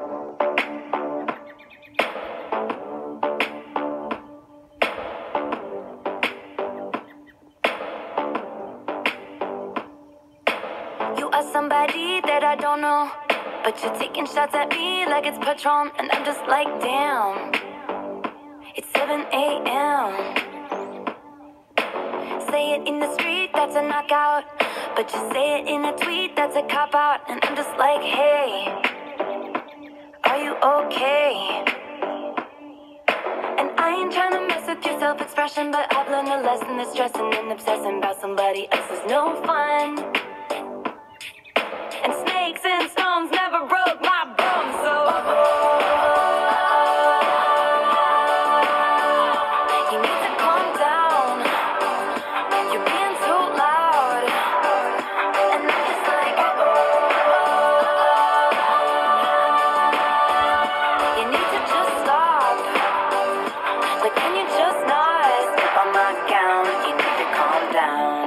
You are somebody that I don't know, but you're taking shots at me like it's Patron, and I'm just like, damn. It's 7 a.m. Say it in the street, that's a knockout, but you say it in a tweet, that's a cop-out, and I'm just like, hey, are you okay? And I ain't trying to mess with your self-expression, but I've learned a lesson that stressing and obsessing about somebody else is no fun. And snakes and stones never broke my bones, so you need to calm down. You're being too loud, and I'm just like, you need to just stop. Like, can you just not step on my gown? You need to calm down.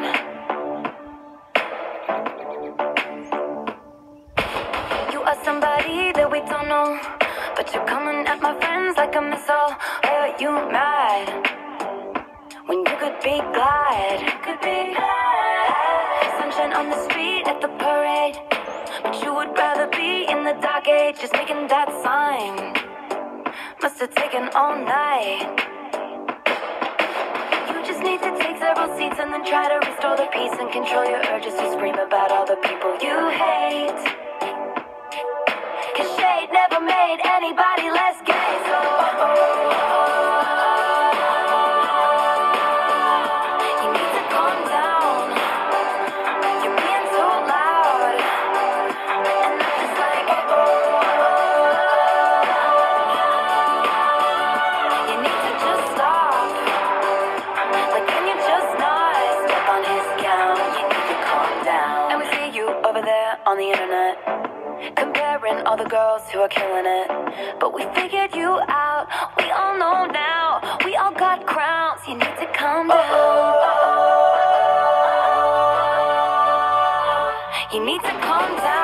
You are somebody that we don't know, but you're coming at my friends like a missile. Why are you mad when you could be glad? Could be glad. Sunshine on the street at the parade, but you would rather be in the dark age, just making that sign. Must have taken all night. You just need to take several seats and then try to restore the peace and control your urges to scream about all the people you hate. 'Cause shade never made anybody less gay, so you need to calm down. You're being so loud, and I'm just like, you need to just stop. Like, can you just not step on his gown? You need to calm down. And we see you over there on the internet, comparing all the girls who are killing it. But we figured you out, we all know now. We all got crowns, you need to calm down. You need to calm down.